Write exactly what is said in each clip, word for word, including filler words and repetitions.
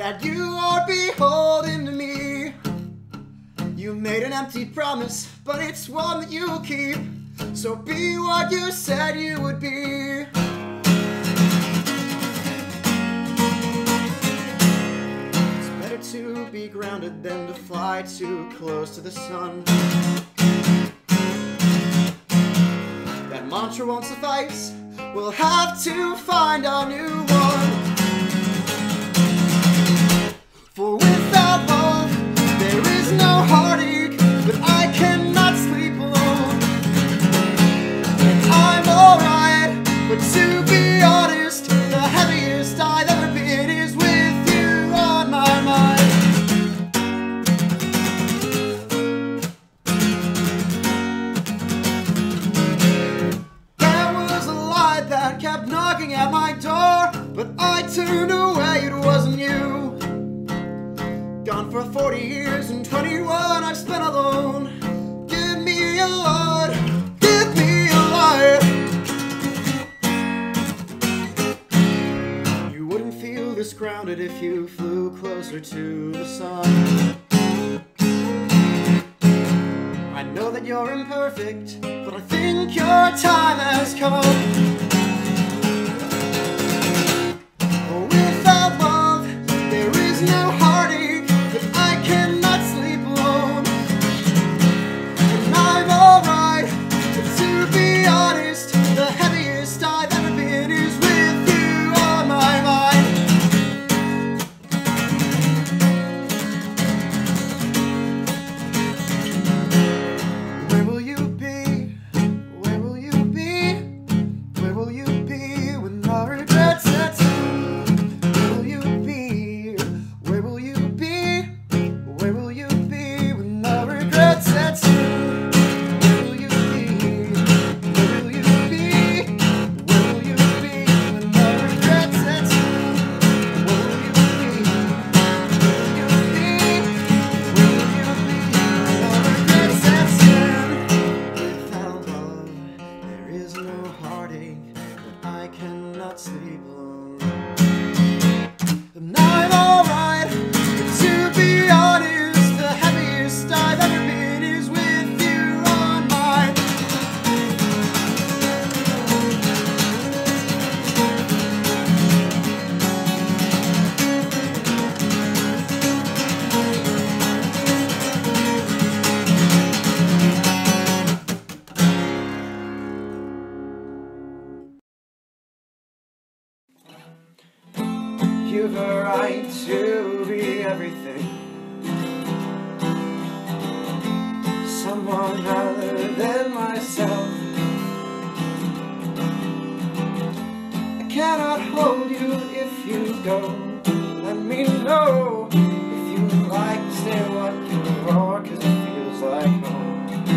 that you are beholden to me. You made an empty promise, but it's one that you'll keep. So be what you said you would be. It's better to be grounded than to fly too close to the sun. That mantra won't suffice. We'll have to find our new one. For without love, there is no heartache, but I cannot sleep alone. And I'm alright, but to be honest, the heaviest I've ever been is with you on my mind. There was a light that kept knocking at my door, but I turned away, it wasn't you. Gone for forty years and twenty-one I've spent alone. Give me a light, give me a light. You wouldn't feel this grounded if you flew closer to the sun. I know that you're imperfect, but I think your time has come. Without love, there is no heartache, but I cannot sleep alone. And I'm alright, but to be honest, the heaviest I've ever been is with you on my mind. Where will you be? Where will you be? Where will you be when the regrets set in? Where will you be? Where will you be? Where will you be when the regrets set in? Where will you be? Where will you be? Where will you be when the regrets set in? Where will you be? Where will you be? Where will you be when the regrets set in? Without love, there is no heartache, but I cannot sleep alone. And I'm alright, but to be honest, the heaviest I've ever been is with you on mine. You've a right to be everything, someone other than myself. I cannot hold you if you go. Let me know if you would like to stay what you are, cause it feels like home.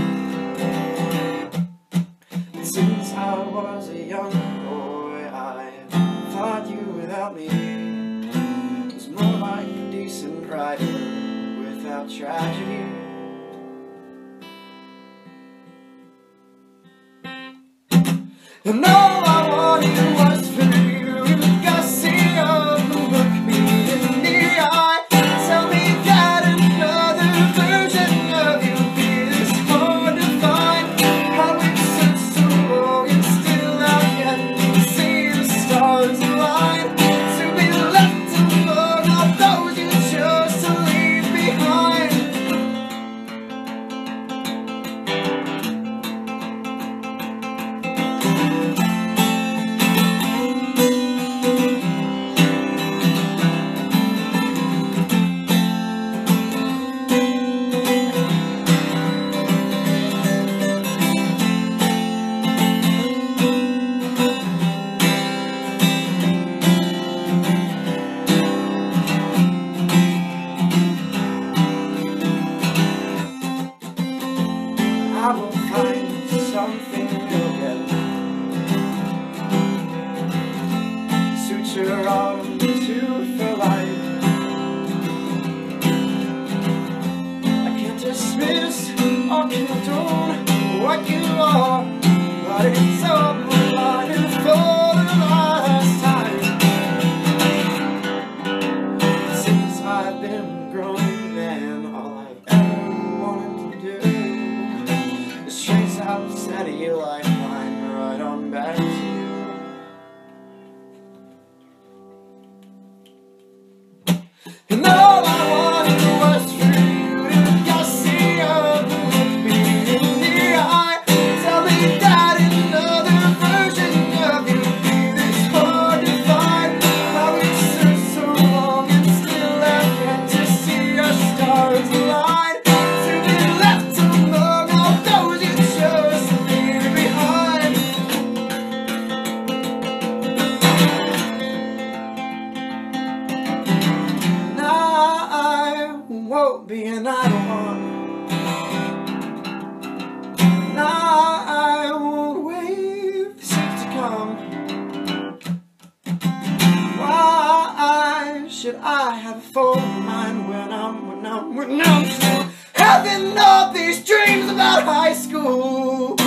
But since I was a young boy, I thought you without me was more like a decent writer without tragedy. And all I wanted was for you to gussy up and look me in the eye. Tell me that another version of you is hard to find. How we've searched so long and still I've yet to see the stars align. To be left alone, all those you chose to leave behind. I will find something real again. Suture on to for life. I can't dismiss or condone what you are, but it's on my mind for the last time. It's in I have a full mind when I'm, when I'm, when I'm still having all these dreams about high school.